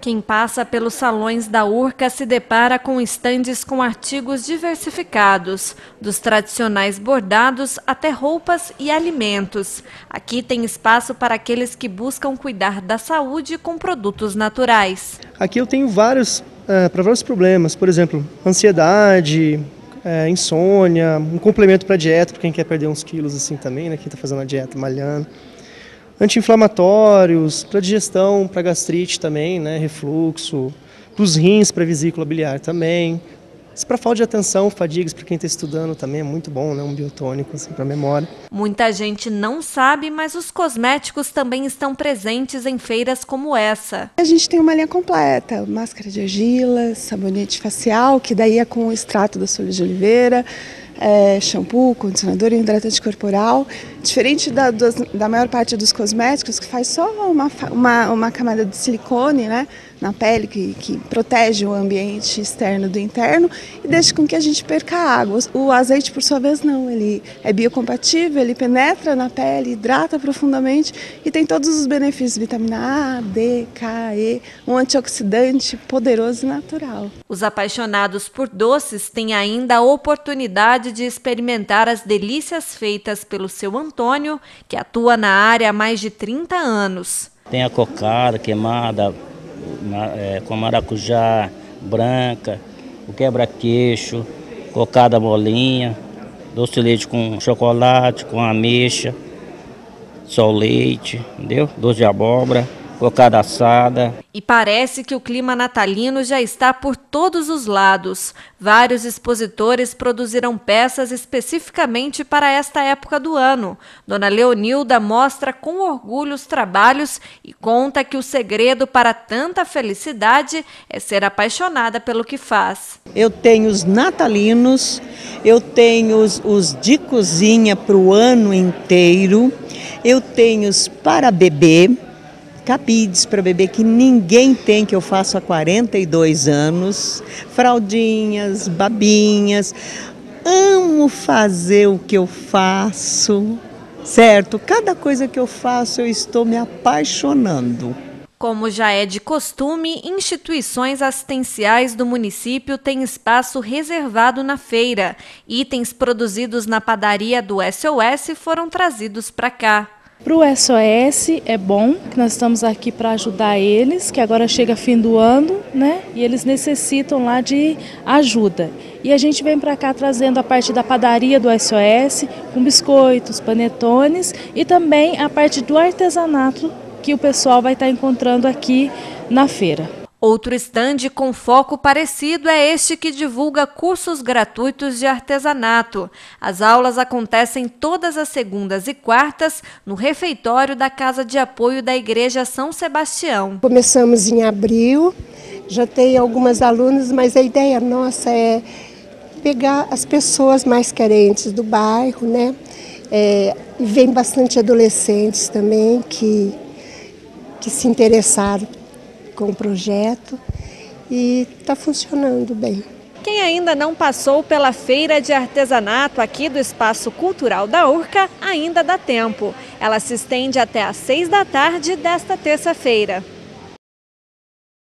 Quem passa pelos salões da Urca se depara com estandes com artigos diversificados, dos tradicionais bordados até roupas e alimentos. Aqui tem espaço para aqueles que buscam cuidar da saúde com produtos naturais. Aqui eu tenho para vários problemas, por exemplo, ansiedade, insônia, um complemento para a dieta, para quem quer perder uns quilos assim também, né? Quem está fazendo a dieta, malhando. Anti-inflamatórios, para digestão, para gastrite também, né? Refluxo, para os rins, para vesícula biliar também. Para falta de atenção, fadigas, para quem está estudando também é muito bom, né? Um biotônico assim, para a memória. Muita gente não sabe, mas os cosméticos também estão presentes em feiras como essa. A gente tem uma linha completa, máscara de argila, sabonete facial, que daí é com o extrato das folhas de oliveira, shampoo, condicionador e hidratante corporal. Diferente da maior parte dos cosméticos, que faz só uma camada de silicone, né, na pele, que protege o ambiente externo do interno e deixa com que a gente perca a água. O azeite, por sua vez, não. Ele é biocompatível, ele penetra na pele, hidrata profundamente e tem todos os benefícios, vitamina A, D, K, E, um antioxidante poderoso e natural. Os apaixonados por doces têm ainda a oportunidade de experimentar as delícias feitas pelo seu Antônio, que atua na área há mais de 30 anos. Tem a cocada queimada, com maracujá, branca, o quebra-queixo, cocada molinha, doce de leite com chocolate, com ameixa, só leite, entendeu? Doce de abóbora, cocada assada. E parece que o clima natalino já está por todos os lados. Vários expositores produziram peças especificamente para esta época do ano. Dona Leonilda mostra com orgulho os trabalhos e conta que o segredo para tanta felicidade é ser apaixonada pelo que faz. Eu tenho os natalinos, eu tenho os de cozinha para o ano inteiro, eu tenho os para bebê, cabides para bebê que ninguém tem, que eu faço há 42 anos, fraldinhas, babinhas. Amo fazer o que eu faço, certo? Cada coisa que eu faço eu estou me apaixonando. Como já é de costume, instituições assistenciais do município têm espaço reservado na feira. Itens produzidos na padaria do SOS foram trazidos para cá. Para o SOS é bom, que nós estamos aqui para ajudar eles, que agora chega fim do ano, né? E eles necessitam lá de ajuda. E a gente vem para cá trazendo a parte da padaria do SOS, com biscoitos, panetones e também a parte do artesanato que o pessoal vai estar encontrando aqui na feira. Outro estande com foco parecido é este que divulga cursos gratuitos de artesanato. As aulas acontecem todas as segundas e quartas no refeitório da Casa de Apoio da Igreja São Sebastião. Começamos em abril, já tem algumas alunas, mas a ideia nossa é pegar as pessoas mais carentes do bairro, né? Vem bastante adolescentes também que se interessaram com o projeto e está funcionando bem. Quem ainda não passou pela feira de artesanato aqui do Espaço Cultural da Urca, ainda dá tempo. Ela se estende até às 6 da tarde desta terça-feira.